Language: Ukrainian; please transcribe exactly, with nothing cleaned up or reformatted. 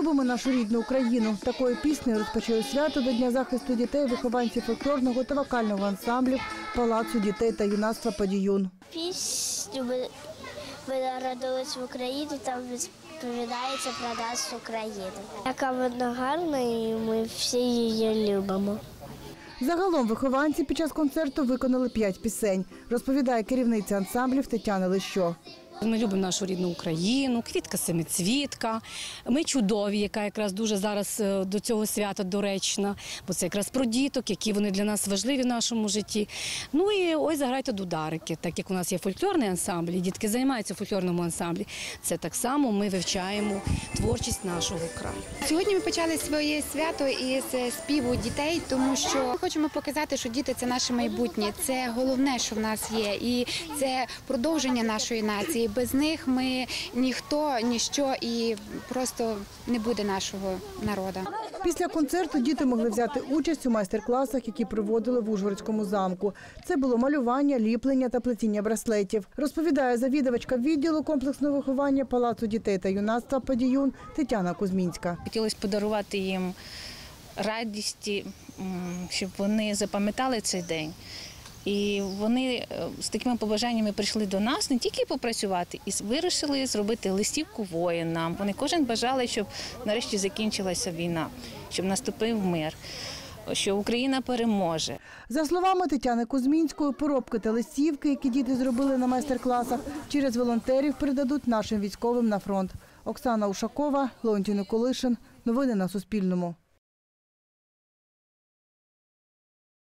любимо нашу рідну Україну. Такою піснею розпочали свято до Дня захисту дітей вихованці фольклорного та вокального ансамблів Палацу дітей та юнацтва «Падіюн». Пісню «Ми народились в Україні», там розповідається про нашу країну. Яка вона гарна і ми всі її любимо. Загалом вихованці під час концерту виконали п'ять пісень, розповідає керівниця ансамблів Тетяна Лищо. Ми любимо нашу рідну Україну, квітка семицвітка, ми чудові, яка якраз дуже зараз до цього свята доречна, бо це якраз про діток, які вони для нас важливі в нашому житті. Ну і ось заграйте дударики, так як у нас є фольклорний ансамбль, і дітки займаються в фольклорному ансамблі, це так само ми вивчаємо творчість нашого краю. Сьогодні ми почали своє свято із співу дітей, тому що ми хочемо показати, що діти – це наше майбутнє, це головне, що в нас є, і це продовження нашої нації. Без них ми ніхто, ніщо і просто не буде нашого народу. Після концерту діти могли взяти участь у майстер-класах, які проводили в Ужгородському замку. Це було малювання, ліплення та плетіння браслетів. Розповідає завідувачка відділу комплексного виховання Палацу дітей та юнацтва «Падіюн» Тетяна Кузьмінська. Хотілося подарувати їм радість, щоб вони запам'ятали цей день. І вони з такими побажаннями прийшли до нас не тільки попрацювати, і вирішили зробити листівку воїнам. Вони кожен бажали, щоб нарешті закінчилася війна, щоб наступив мир, що Україна переможе. За словами Тетяни Кузьмінської, поробки та листівки, які діти зробили на майстер-класах, через волонтерів передадуть нашим військовим на фронт. Оксана Ушакова, Леонтій Николишин. Новини на Суспільному.